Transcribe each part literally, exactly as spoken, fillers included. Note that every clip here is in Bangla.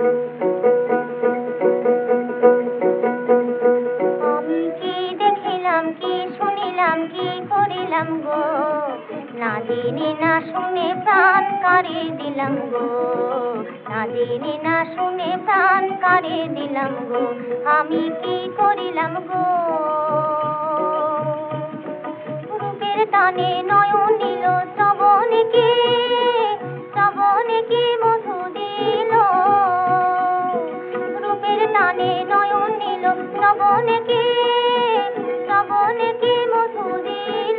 আমি কি দেখিলাম, কি শুনিলাম, কি করিলাম গো, না জেনে না শুনে প্রাণ কাড়িয়ে দিলাম গো, না জেনে না শুনে প্রাণ কাড়িয়ে দিলাম গো, আমি কি করিলাম গো। রূপের টানে নয়ন নিল শ্রবণে কি, শ্রবণে কি মধু দিল, রূপের টানে নয়ন নিল শ্রবণে কি, শ্রবণে কি মধু দিল,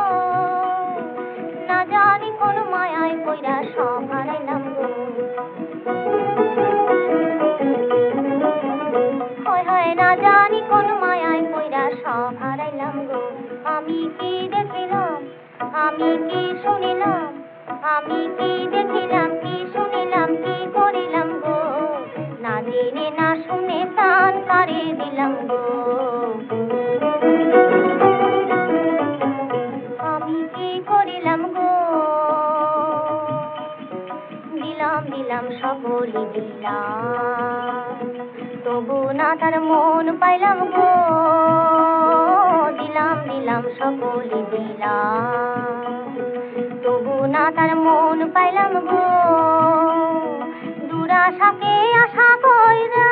না জানি কোন মায়ায় কইরা সব হারাইলাম গো। হয় হয় না জানি কোন মায়ায় কইরা সব হারাইলাম গো। আমি কি দেখিলাম, আমি কি শুনিলাম, আমি কি দেখিলাম, কি শুনিলাম, কি করিলাম গো, না জেনে না শুনে প্রাণ কাড়িয়ে দিলাম গো। আমি কি করিলাম গো। দিলাম দিলাম সকলই দিলাম, তবু না তার মন পাইলাম গো, দিলাম দিলাম সকলই দিলাম, তবু না তার মন পাইলাম গো। দুরাশাকে আশা কইরা,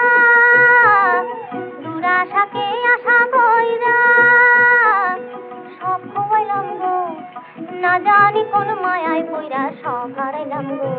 দুরাশাকে আশা কইরা সব খোয়াইলাম গো, না জানি কোন মায়ায় কইরা সব হারাইলাম গো।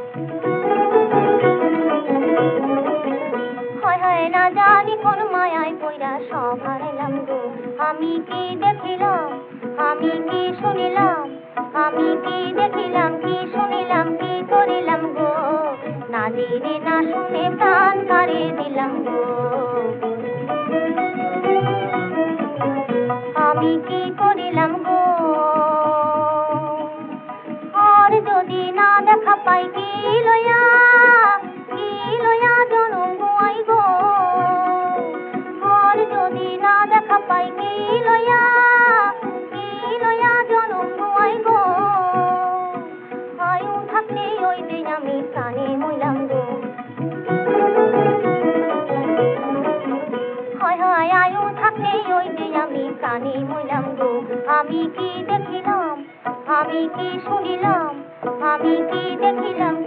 হয় হয় না জানি কোন মায়ায় কইরা সব হারাইলাম গো। আমি কি দেখিলাম, আমি কি শুনিলাম, আমি কি দেখিলাম, কি শুনিলাম, কি করিলাম গো, না জেনে না শুনে প্রাণ কাড়িয়ে দিলাম গো। আমি কি করিলাম গো। আর যদি না দেখা পাই কি লইয়া, কি লইয়া জনম গোয়াই গো, আর যদি না দেখা পাই কি লইয়া, কি লইয়া জনম গোয়াই গো, আয়ু থাকতে ওই দিন আমি প্রাণে মইলাম গো। হয় হয় আয়ু থাকতে ওই দিন আমি প্রাণে মইলাম গো। আমি কি দেখিলাম, আমি কি শুনিলাম, আমি কি দেখিলাম,